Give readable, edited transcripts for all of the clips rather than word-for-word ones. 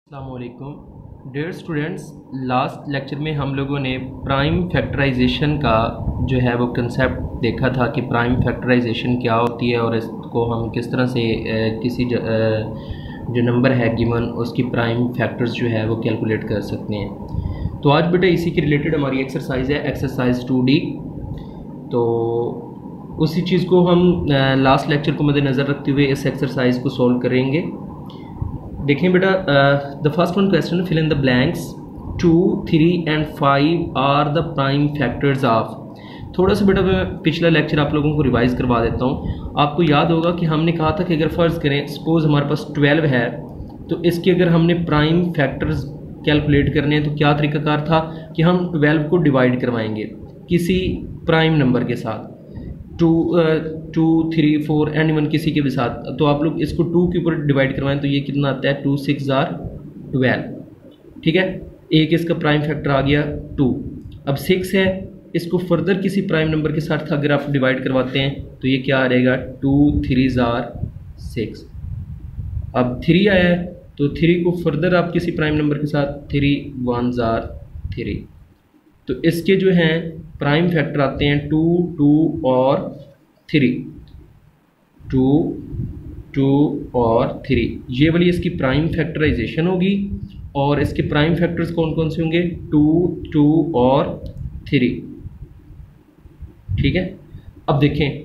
अस्सलामुअलैकुम dear students. Last lecture में हम लोगों ने प्राइम फैक्टराइजेशन का जो है वो कंसेप्ट देखा था कि प्राइम फैक्टराइजेशन क्या होती है और इसको हम किस तरह से किसी जो नंबर है गिवन उसकी प्राइम फैक्टर्स जो है वो कैलकुलेट कर सकते हैं। तो आज बेटा इसी के रिलेटेड हमारी एक्सरसाइज है एक्सरसाइज 2D। तो उसी चीज़ को हम लास्ट लेक्चर को मद्देनज़र रखते हुए इस एक्सरसाइज को सॉल्व करेंगे। देखें बेटा, the first one question, fill in the blanks 2, 3 and 5 are the prime factors of. थोड़ा सा बेटा मैं पिछला लेक्चर आप लोगों को रिवाइज करवा देता हूँ। आपको याद होगा कि हमने कहा था कि अगर फ़र्ज़ करें सपोज़ हमारे पास 12 है तो इसके अगर हमने प्राइम फैक्टर्स कैलकुलेट करने हैं तो क्या तरीक़ाकार था कि हम 12 को डिवाइड करवाएंगे किसी प्राइम नंबर के साथ, 2, 3, 4 एंड इवन किसी के भी साथ। तो आप लोग इसको 2 के ऊपर डिवाइड करवाएं तो ये कितना आता है, 2 6 आर 12। ठीक है, एक इसका प्राइम फैक्टर आ गया 2। अब 6 है, इसको फर्दर किसी प्राइम नंबर के साथ अगर आप डिवाइड करवाते हैं तो ये क्या आ रहेगा, 2 3 आर 6। अब 3 आया है तो 3 को फर्दर आप किसी प्राइम नंबर के साथ 3 1 आर 3। तो इसके जो हैं प्राइम फैक्टर आते हैं 2 2 और 3, 2 2 और 3। ये वाली इसकी प्राइम फैक्टराइजेशन होगी और इसके प्राइम फैक्टर्स कौन कौन से होंगे, 2 2 और 3। ठीक है, अब देखें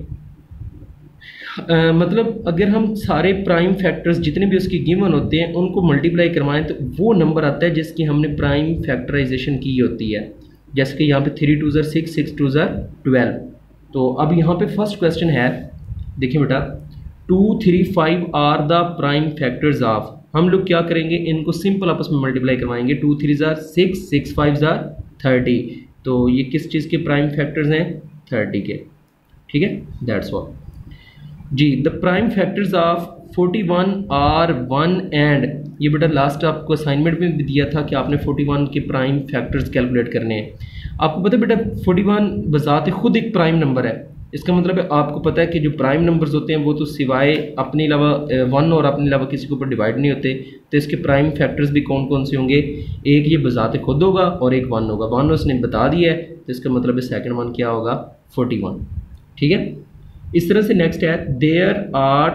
मतलब अगर हम सारे प्राइम फैक्टर्स जितने भी उसकी गिवन होते हैं उनको मल्टीप्लाई करवाएं तो वो नंबर आता है जिसकी हमने प्राइम फैक्टराइजेशन की होती है। जैसे कि यहाँ पे 3 2 6 6 2 12। तो अब यहाँ पे फर्स्ट क्वेश्चन है, देखिए बेटा, 2 3 5 are the prime factors of. हम लोग क्या करेंगे, इनको सिंपल आपस में मल्टीप्लाई करवाएंगे। 2 3 6 6 5 30। तो ये किस चीज़ के प्राइम फैक्टर्स हैं, 30 के। ठीक है, दैट्स ऑल जी। The prime factors of 41 are 1 and, ये बेटा लास्ट आपको असाइनमेंट में भी दिया था कि आपने 41 के प्राइम फैक्टर्स कैलकुलेट करने हैं। आपको पता है बेटा 41 बजाते खुद एक प्राइम नंबर है। इसका मतलब है आपको पता है कि जो प्राइम नंबर्स होते हैं वो तो सिवाय अपने अलावा 1 और अपने अलावा किसी के ऊपर डिवाइड नहीं होते। तो इसके प्राइम फैक्टर्स भी कौन कौन से होंगे, एक ये बजाते खुद होगा और एक 1 होगा। 1 उसने बता दिया है तो इसका मतलब है सेकेंड वन क्या होगा, 41। ठीक है, इस तरह से नेक्स्ट है, there are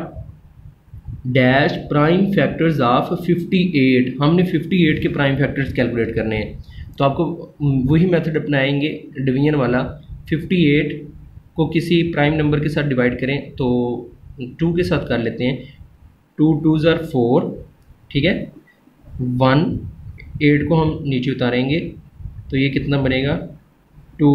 dash prime factors of 58। हमने 58 के प्राइम फैक्टर्स कैलकुलेट करने हैं। तो आपको वही मेथड अपनाएंगे डिवीजन वाला। 58 को किसी प्राइम नंबर के साथ डिवाइड करें तो 2 के साथ कर लेते हैं। 2 2 4। ठीक है, 1 8 को हम नीचे उतारेंगे तो ये कितना बनेगा, 2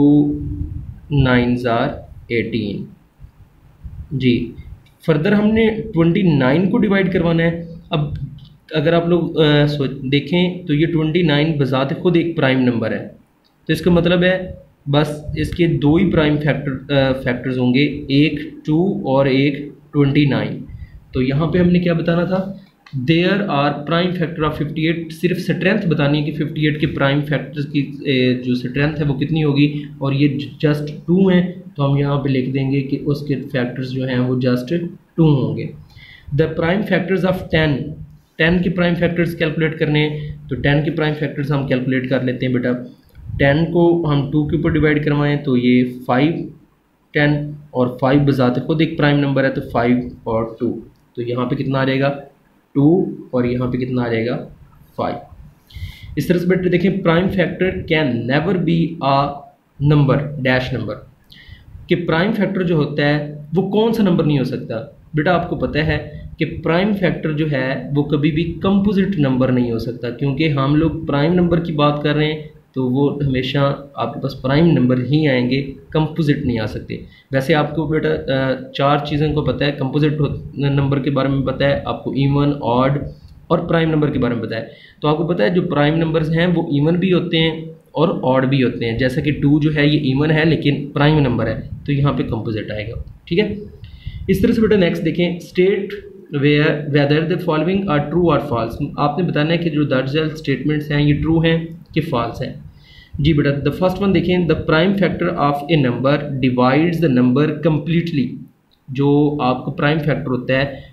9 18 जी। फर्दर हमने 29 को डिवाइड करवाना है। अब अगर आप लोग देखें तो ये 29 बजाते खुद एक प्राइम नंबर है। तो इसका मतलब है बस इसके 2 ही प्राइम फैक्टर्स होंगे, एक 2 और एक 29। तो यहाँ पे हमने क्या बताना था, there are prime factor of 58। सिर्फ स्ट्रेंथ बतानी है कि 58 के प्राइम फैक्टर्स की जो स्ट्रेंथ है वो कितनी होगी, और ये जस्ट 2 हैं तो हम यहाँ पे लिख देंगे कि उसके फैक्टर्स जो हैं वो जस्ट 2 होंगे। द प्राइम फैक्टर्स ऑफ 10 के प्राइम फैक्टर्स कैलकुलेट करने हैं तो 10 के प्राइम फैक्टर्स हम कैलकुलेट कर लेते हैं बेटा। 10 को हम 2 के ऊपर डिवाइड करवाएं तो ये 5 10 और 5 बजाते खुद एक प्राइम नंबर है तो 5 और 2। तो यहाँ पे कितना आ जाएगा, 2 और यहाँ पे कितना आ जाएगा, 5। इस तरह से बेटा देखें, prime factor can never be a number dash number. कि प्राइम फैक्टर जो होता है वो कौन सा नंबर नहीं हो सकता। बेटा आपको पता है कि प्राइम फैक्टर जो है वो कभी भी कंपोजिट नंबर नहीं हो सकता, क्योंकि हम लोग प्राइम नंबर की बात कर रहे हैं तो वो हमेशा आपके पास प्राइम नंबर ही आएंगे, कंपोजिट नहीं आ सकते। वैसे आपको बेटा 4 चीज़ों को पता है, कंपोजिट नंबर के बारे में पता है, आपको इवन ऑड और प्राइम नंबर के बारे में पता है। तो आपको पता है जो प्राइम नंबर्स हैं वो इवन भी होते हैं और ऑड भी होते हैं। जैसा कि 2 जो है ये इवन है लेकिन प्राइम नंबर है तो यहाँ पे कंपोजिट आएगा। ठीक है, इस तरह से बेटा नेक्स्ट देखें, state whether the following are true और फॉल्स। आपने बताना है कि जो दर्ज स्टेटमेंट्स हैं ये ट्रू हैं कि फॉल्स हैं। जी बेटा, द फर्स्ट वन देखें, the prime factor of a number divides the number completely. जो आपका प्राइम फैक्टर होता है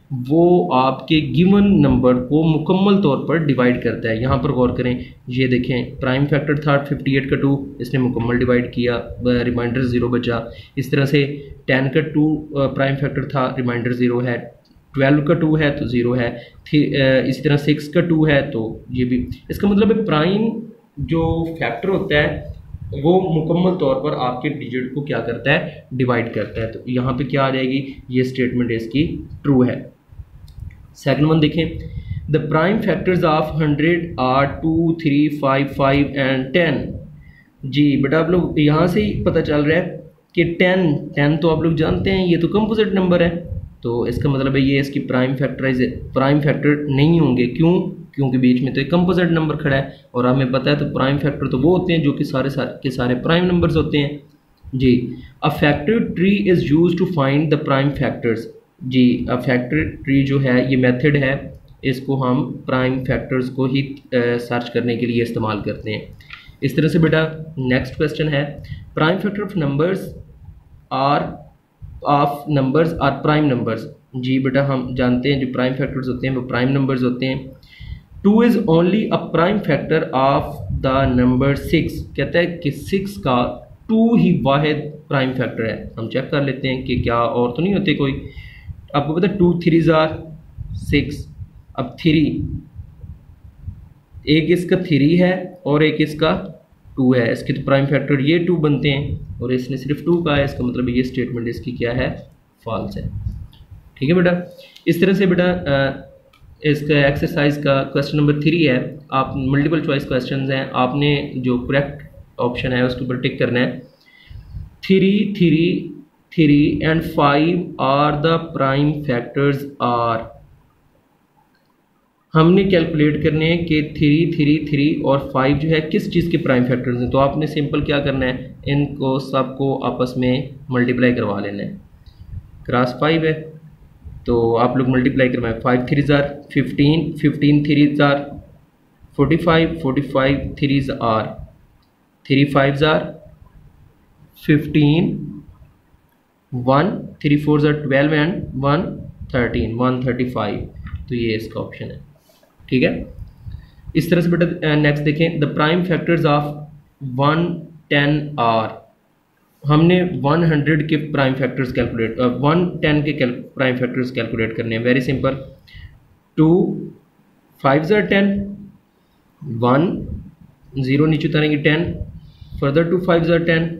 वो आपके गिवन नंबर को मुकम्मल तौर पर डिवाइड करता है। यहाँ पर गौर करें, ये देखें प्राइम फैक्टर था 58 का 2, इसने मुकम्मल डिवाइड किया, रिमाइंडर 0 बचा। इस तरह से 10 का 2 प्राइम फैक्टर था, रिमाइंडर 0 है। 12 का 2 है तो 0 है। इसी तरह 6 का 2 है तो ये भी। इसका मतलब है प्राइम जो फैक्टर होता है वो मुकम्मल तौर पर आपके डिजिट को क्या करता है, डिवाइड करता है। तो यहाँ पे क्या आ जाएगी, ये स्टेटमेंट इसकी ट्रू है। सेकंड वन देखें, the prime factors of 100 are 2, 3, 5, 5 and 10। जी बेटा आप लोग यहाँ से ही पता चल रहा है कि 10 तो आप लोग जानते हैं ये तो कंपोजिट नंबर है, तो इसका मतलब है ये इसकी प्राइम फैक्टर नहीं होंगे। क्यों? क्योंकि बीच में तो एक कंपोजिट नंबर खड़ा है और हमें पता है तो प्राइम फैक्टर तो वो होते हैं जो कि सारे प्राइम नंबर्स होते हैं। जी, a factor tree is used to find the prime factors. जी, अ फैक्टर ट्री जो है ये मेथड है, इसको हम प्राइम फैक्टर्स को ही सर्च करने के लिए इस्तेमाल करते हैं। इस तरह से बेटा नेक्स्ट क्वेश्चन है, prime factor of numbers are prime numbers. जी बेटा हम जानते हैं जो प्राइम फैक्टर्स होते हैं वो प्राइम नंबर्स होते हैं। 2 is only a prime factor of the number 6। कहता है कि 6 का 2 ही वाहिद प्राइम फैक्टर है। हम चेक कर लेते हैं कि क्या और तो नहीं होते कोई। आपको पता है 2 3s आर 6। अब 3, एक इसका 3 है और एक इसका 2 है, इसके तो प्राइम फैक्टर ये 2 बनते हैं और इसने सिर्फ 2 का है, इसका मतलब ये स्टेटमेंट इसकी क्या है, फॉल्स है। ठीक है बेटा। इस तरह से बेटा इसका एक्सरसाइज का क्वेश्चन नंबर 3 है। आप मल्टीपल चॉइस क्वेश्चन हैं, आपने जो करेक्ट ऑप्शन है उसके ऊपर टिक करना है। 3, 3, 3 and 5 are the prime factors are. हमने कैलकुलेट करने हैं कि 3, 3, 3 और 5 जो है किस चीज़ के प्राइम फैक्टर्स हैं। तो आपने सिंपल क्या करना है, इनको सबको आपस में मल्टीप्लाई करवा लेना है। क्रॉस 5 है तो आप लोग मल्टीप्लाई करवाएं। 5 3s are 15, 15 3s are 45, 45 3s are 3 5s are 15, 1 3 4s आर 12 एंड 1 13, 135। तो ये इसका ऑप्शन है। ठीक है। इस तरह से बेटा नेक्स्ट देखें, the prime factors of 110 are. हमने 100 के प्राइम फैक्टर्स 110 के प्राइम फैक्टर्स कैलकुलेट करने हैं। वेरी सिंपल, 2 5s आर 10, 1 0 नीचे उतारेंगे 10, फर्दर 2 5s आर 10,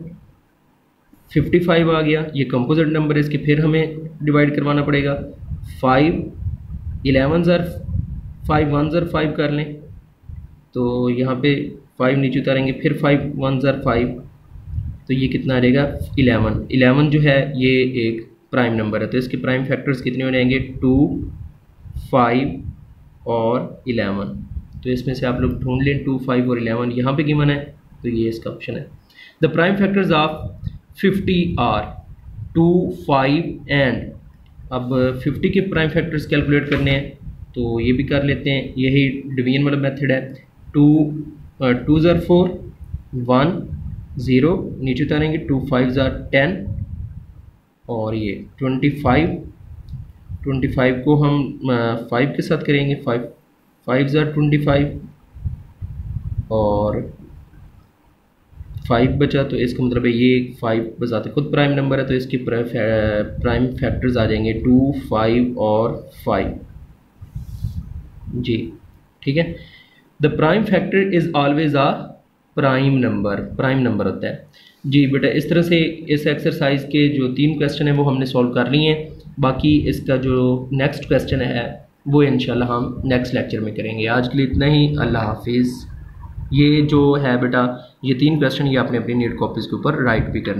55 आ गया। ये कंपोजिट नंबर है, इसके फिर हमें डिवाइड करवाना पड़ेगा। 5 11s आर 5 1s आर 5 कर लें तो यहाँ पे 5 नीचे उतारेंगे, फिर 5 1s आर 5, तो ये कितना आ जाएगा 11। 11 जो है ये एक प्राइम नंबर है, तो इसके प्राइम फैक्टर्स कितने हो जाएंगे 2 5 और 11। तो इसमें से आप लोग ढूंढ लें 2 5 और 11 यहाँ पे गिवन है, तो ये इसका ऑप्शन है। The prime factors of 50 are 2 5 and. अब 50 के प्राइम फैक्टर्स कैलकुलेट करने हैं तो ये भी कर लेते हैं, यही डिवीजन वाला मेथड है। 2 आर 4, 1 0 नीचे उतारेंगे, 2 5s आर 10 और ये 25 को हम 5 के साथ करेंगे, 5 5s आर 25 और 5 बचा, तो इसका मतलब है ये 5 बजाते खुद प्राइम नंबर है, तो इसके प्राइम फैक्टर्स आ जाएंगे 2 5 और 5। जी ठीक है। The prime factor is always a prime number होता है। जी बेटा इस तरह से इस एक्सरसाइज के जो 3 क्वेश्चन हैं वो हमने सॉल्व कर लिए हैं। बाकी इसका जो नेक्स्ट क्वेश्चन है वो इंशाल्लाह हम नेक्स्ट लेक्चर में करेंगे। आज के लिए इतना ही, अल्लाह हाफिज़। ये जो है बेटा ये 3 क्वेश्चन ये आपने अपनी नीट कॉपीज़ के ऊपर राइट भी करना।